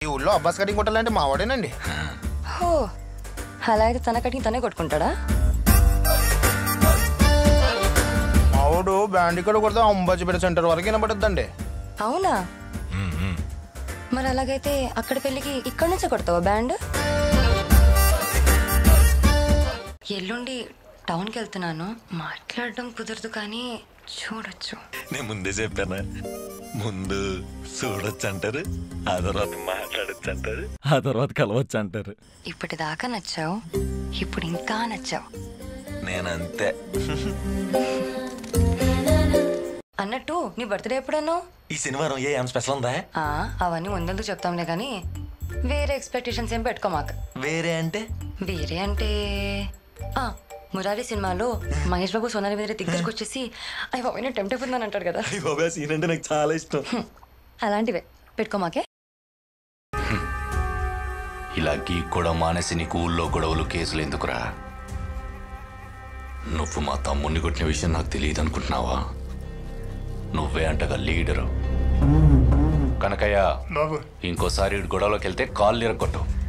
ఈ ఊళ్ళో అబ్బాస్ కటింగ్ కొట్టాలంటే మా వాడేనండి. హో, అలా అయితే తన కటింగ్ తనే కొట్టుకుంటాడా? మావాడు బ్యాండ్ ఇక్కడ కొడితే అంబాజీపేట సెంటర్ వరకు వినపడుద్దండి. అవునా? మరి అలాగైతే అక్కడ పెళ్ళికి ఇక్కడ నుంచే కొడతావా బ్యాండ్? ఎల్లుండి టౌన్కి వెళ్తున్నాను, మాట్లాడడం కుదరదు కానీ చూడొచ్చు. నేను ముందే చెప్పానా, ముందు చూడొచ్చు అంటారు, ఆ తర్వాత మాట్లాడచ్చు అంటారు, ఆ తర్వాత కలవచ్చు అంటారు. ఇప్పటిదాకా నచ్చావు, ఇప్పుడు ఇంకా నచ్చావు. నేనంతే. అన్నట్టు నీ బర్త్డే ఎప్పుడన్నావు? ఈ శనివారం ఏం స్పెషల్ ఉందా? అవన్నీ ముందెందుకు చెప్తాంలే కానీ వేరే ఎక్స్పెక్టేషన్స్ ఏం పెట్టుకోమాక. వేరే అంటే మురారి సినిమాలో మహేష్ బాబు సోనాలి మీద దగ్గరికి వచ్చేసి అయ్యి బాబు నేను టెంప్ట్ అయిపోతున్నాను అంటాడు కదా. సీన్ అంటే నాకు చాలా ఇష్టం. అలాంటివే పెట్టుకోమాకే. ఇలా గీక్కోవడం మానేసి నీకు ఊళ్ళో గొడవలు కేసులు ఎందుకురా? నువ్వు మా తమ్ముడిని కొట్టిన విషయం నాకు తెలియదు అనుకుంటున్నావా? నువ్వే అంటగా లీడరు. కనకయ్య, ఇంకోసారి గొడవలోకి వెళ్తే కాళ్ళు ఇరగొట్టు.